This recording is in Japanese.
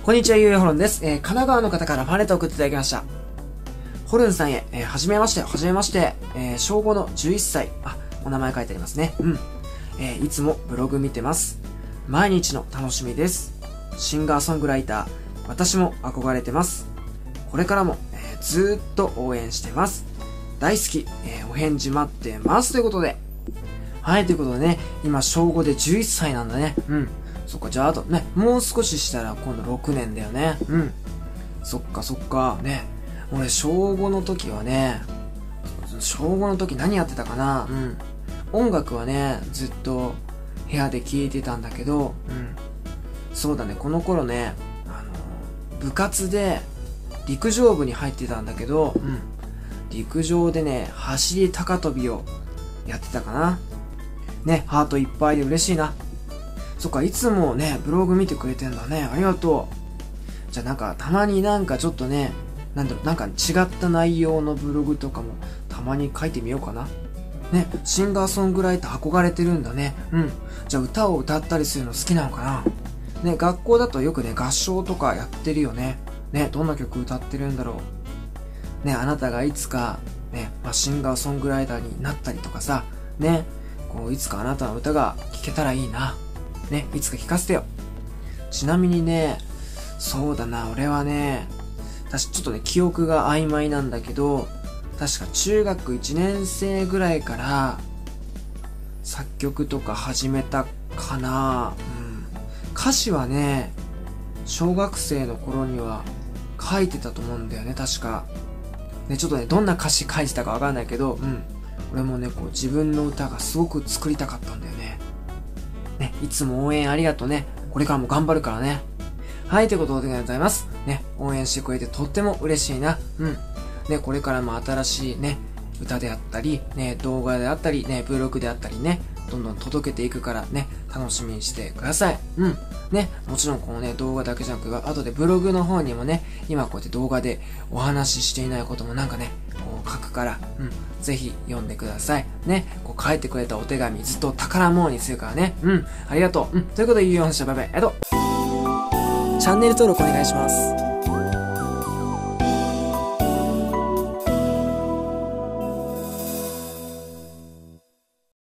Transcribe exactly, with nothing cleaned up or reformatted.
こんにちは、ゆうやホルンです。えー、神奈川の方からパネットを送っていただきました。ホルンさんへ、えー、はじめまして、はじめまして、えー、小ごのじゅういっさい。あ、お名前書いてありますね。うん。えー、いつもブログ見てます。毎日の楽しみです。シンガーソングライター、私も憧れてます。これからも、えー、ずーっと応援してます。大好き、えー、お返事待ってます。ということで。はい、ということでね、今、小ごでじゅういっさいなんだね。うん。そっか、じゃああとね、もう少ししたら今度ろくねんだよね。うん。そっかそっか、ね。俺、小ごの時はね、小ごの時何やってたかな。うん。音楽はね、ずっと部屋で聴いてたんだけど、うん。そうだね、この頃ね、あの、部活で陸上部に入ってたんだけど、うん。陸上でね、走り高跳びをやってたかな。ね、ハートいっぱいで嬉しいな。そっか、いつもね、ブログ見てくれてんだね。ありがとう。じゃあなんか、たまになんかちょっとね、なんだろう、なんか違った内容のブログとかもたまに書いてみようかな。ね、シンガーソングライター憧れてるんだね。うん。じゃあ歌を歌ったりするの好きなのかな。ね、学校だとよくね、合唱とかやってるよね。ね、どんな曲歌ってるんだろう。ね、あなたがいつか、ね、まあ、シンガーソングライターになったりとかさ、ね、こう、いつかあなたの歌が聴けたらいいな。ね、いつか聞かせてよ。ちなみにね、そうだな、俺はね、私ちょっとね、記憶が曖昧なんだけど、確か中学いちねん生ぐらいから、作曲とか始めたかな。うん。歌詞はね、小学生の頃には書いてたと思うんだよね、確か。ね、ちょっとね、どんな歌詞書いてたかわかんないけど、うん。俺もね、こう自分の歌がすごく作りたかったんだよね。ね、いつも応援ありがとうね。これからも頑張るからね。はい、ということでございます。ね、応援してくれてとっても嬉しいな。うん。ね、これからも新しいね、歌であったり、ね、動画であったり、ね、ブログであったりね、どんどん届けていくからね、楽しみにしてください。うん。ね、もちろんこのね、動画だけじゃなく、後でブログの方にもね、今こうやって動画でお話ししていないこともなんかね、こう書くから、うん。ぜひ読んでください。ね、こう書いてくれたお手紙ずっと宝物にするからね。うん。ありがとう。うん。ということで、言うようにした。バイバイ。ありがとう。チャンネル登録お願いします。